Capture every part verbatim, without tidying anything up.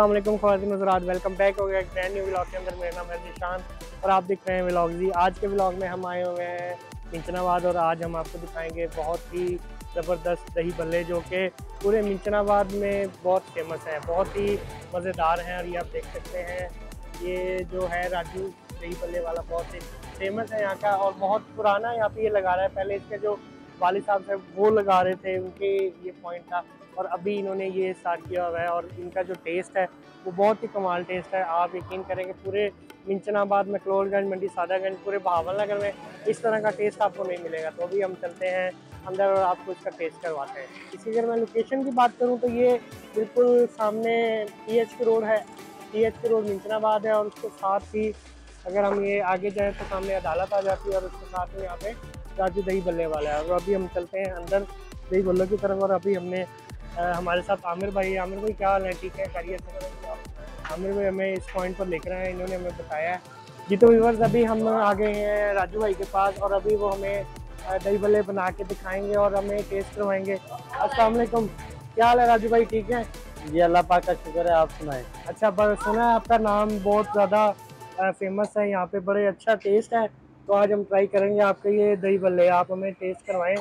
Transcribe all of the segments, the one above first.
अस्सलाम वालेकुम ख़वातीन हज़रात, वेलकम बैक हो गया एक ब्रांड न्यू व्लॉग के अंदर। मेरा नाम है जिशान और आप देख रहे हैं व्लॉग जी। आज के व्लॉग में हम आए हुए हैं मिंचनाबाद और आज हम आपको दिखाएंगे बहुत ही ज़बरदस्त दही भल्ले जो कि पूरे मिंचनाबाद में बहुत फेमस है, बहुत ही मज़ेदार हैं। और ये आप देख सकते हैं, ये जो है राजू दही भल्ले वाला बहुत ही फेमस है यहाँ का और बहुत पुराना यहाँ पे ये लगा रहा है। पहले इसके जो वालिद साहब थे वो लगा रहे थे, उनके ये पॉइंट था और अभी इन्होंने ये स्टार्ट किया हुआ है। और इनका जो टेस्ट है वो बहुत ही कमाल टेस्ट है। आप यकीन करेंगे पूरे मिंचनाबाद, मैक्लोडगंज, मंडी सादागंज, पूरे बहावल नगर में इस तरह का टेस्ट आपको नहीं मिलेगा। तो अभी हम चलते हैं अंदर और आपको इसका टेस्ट करवाते हैं। इसी अगर मैं लोकेशन की बात करूँ तो ये बिल्कुल सामने टी एच के रोड है, T H K road Minchnabad है। और उसके साथ ही अगर हम ये आगे जाएँ तो सामने अदालत आ जाती है और उसके साथ में यहाँ पे राजू दही भल्ले वाला है। और अभी हम चलते हैं अंदर दही भल्लों की तरफ। और अभी हमने आ, हमारे साथ आमिर भाई, आमिर भाई क्या हाल है? ठीक है, खैरियत से? आमिर भाई हमें इस पॉइंट पर लेकर आए, इन्होंने हमें बताया है जी। तो व्यूअर्स अभी हम आ गए हैं राजू भाई के पास और अभी वो हमें दही भल्ले बना के दिखाएंगे और हमें टेस्ट करवाएंगे। अस्सलाम वालेकुम, क्या हाल है राजू भाई? ठीक है जी, अल्लाह पाक का शुक्र है। आप सुनाएं? अच्छा, पर सुना है आपका नाम बहुत ज़्यादा फेमस है यहाँ पे, बड़े अच्छा टेस्ट है। तो आज हम ट्राई करेंगे आपके ये दही भल्ले, आप हमें टेस्ट करवाएं।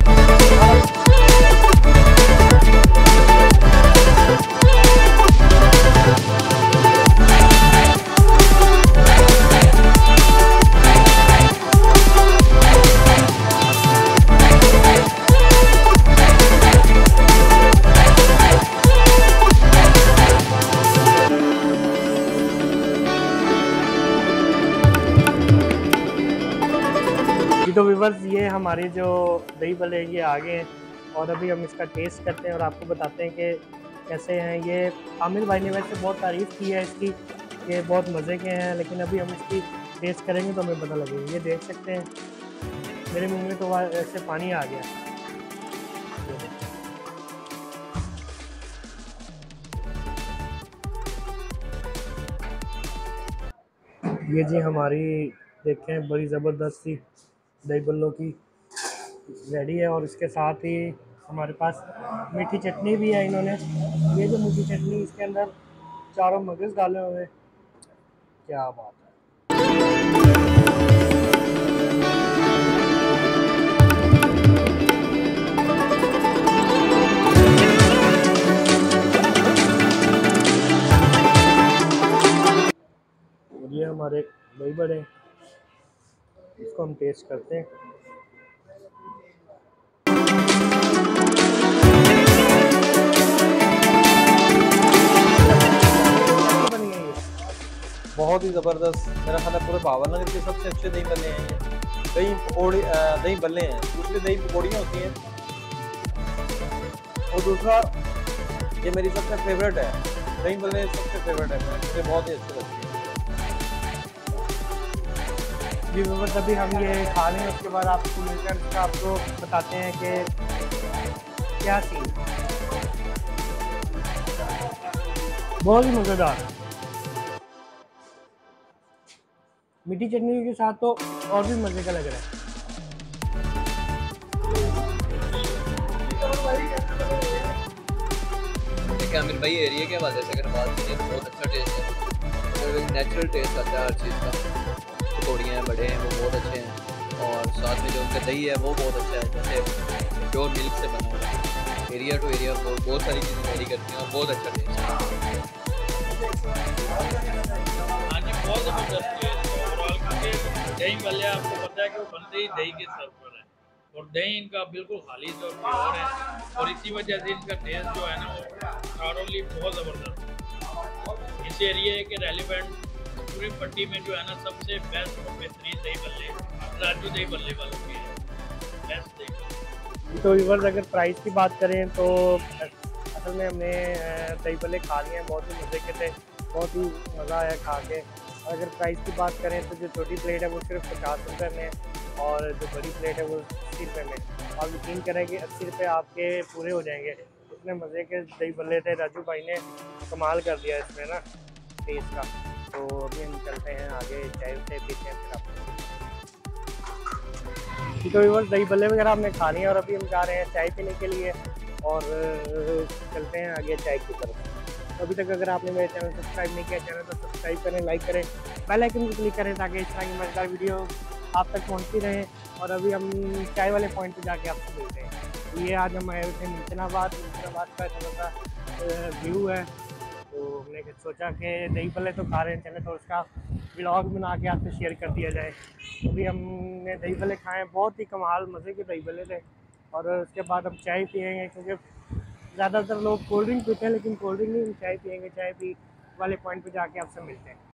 तो व्यूअर्स ये हमारे जो दही भल्ले ये आ गए हैं और अभी हम इसका टेस्ट करते हैं और आपको बताते हैं कि कैसे हैं। ये आमिर भाई ने वैसे बहुत तारीफ़ की है इसकी, ये बहुत मज़े के हैं, लेकिन अभी हम इसकी टेस्ट करेंगे तो हमें पता लगेगा। ये देख सकते हैं मेरे मुंह में तो ऐसे पानी आ गया। ये जी हमारी देखें बड़ी ज़बरदस्त सी दही भल्लों की रेडी है और इसके साथ ही हमारे पास मीठी चटनी भी है। इन्होंने ये जो मीठी चटनी, इसके अंदर चारों मगज़ डाले हुए हैं, क्या बात है। ये हमारे दही बड़े, इसको हम टेस्ट करते हैं। बहुत ही ज़बरदस्त, मेरा ख्याल है पूरे बहावल नगर के सबसे अच्छे दही भल्ले हैं ये। दही पकौड़ी, दही भल्ले हैं, दूसरी दही पकौड़ियाँ होती हैं और दूसरा ये मेरी सबसे फेवरेट है, दही भल्ले सबसे फेवरेट है, मुझे बहुत ही अच्छे लगते हैं जी। बस अभी हम ये खा लें, उसके बाद आपको मिलकर इसका आपको बताते हैं कि क्या सीन। बहुत ही मज़ेदार, मीठी चटनी के साथ तो और भी मज़े का लग रहा है। देखिए आमिर भाई एरिया के हवाले से अगर बात करें तो बहुत अच्छा टेस्ट है, नेचुरल टेस्ट आता है हर चीज़ का। पकौड़ियाँ हैं, बड़े हैं, वो बहुत अच्छे हैं और साथ में जो उनका दही है वो बहुत अच्छा है, जैसे प्योर मिल्क से बना हुआ है। एरिया टू एरिया बहुत बहुत सारी चीज़ें वेरी करती हैं और बहुत अच्छा टेस्ट है। हाँ जी, बहुत ज़बरदस्त टेस्ट है ओवरऑल, क्योंकि दही भल्ले आपको पता है कि वो बनते ही दही के सर पर है और दही इनका बिल्कुल खालिश और प्योर है और इसी वजह से इनका टेस्ट जो है ना वो थारोली बहुत ज़बरदस्त। इस एरिया के रेलिवेंट पूरी पट्टी में जो है ना सबसे बेस्ट और बेहतरीन दही भल्ले राजू दही भल्ले वालों के हैं, बेस्ट दही भल्ले। तो व्यूअर्स अगर प्राइस की बात करें तो असल में हमने दही भल्ले खा लिए हैं, बहुत ही मज़े के थे, बहुत ही मज़ा आया खा के। और अगर प्राइस की बात करें तो जो छोटी प्लेट है वो सिर्फ पचास रुपये में और जो बड़ी प्लेट है वो अस्सी रुपये में। आप यकीन करें कि अस्सी रुपये आपके पूरे हो जाएंगे, इतने मज़े के दही भल्ले थे। राजू भाई ने कमाल कर दिया इसमें ना टेस्ट का। तो अभी हम चलते हैं आगे, चाय से पीते हैं फिर आपको। तो व्यूअर्स दही भल्ले वगैरह हमने खा लिए और अभी हम जा रहे हैं चाय पीने के लिए और चलते हैं आगे चाय की तरफ। तो अभी तक अगर आपने मेरे चैनल सब्सक्राइब नहीं किया चैनल तो सब्सक्राइब करें, लाइक करें, बेल आइकन को क्लिक करें ताकि इस तरह की मजेदार वीडियो आप तक पहुँचती रहें। और अभी हम चाय वाले पॉइंट पर जाके आपसे मिलते हैं। तो ये आज हम आए हुए थे मिंचनाबाद। मिंचनाबाद का थोड़ा सा व्यू है, तो हमने सोचा कि दही भल्ले तो खा रहे हैं, चले तो उसका व्लॉग बना के आपसे शेयर कर दिया जाए। अभी हमने दही भल्ले खाए, बहुत ही कमाल मज़े के दही भल्ले थे। और उसके बाद हम चाय पियेंगे, क्योंकि ज़्यादातर लोग कोल्ड ड्रिंक पीते हैं, लेकिन कोल्ड ड्रिंक नहीं, हम चाय पियेंगे। चाय पी वाले पॉइंट पे जाके आपसे मिलते हैं।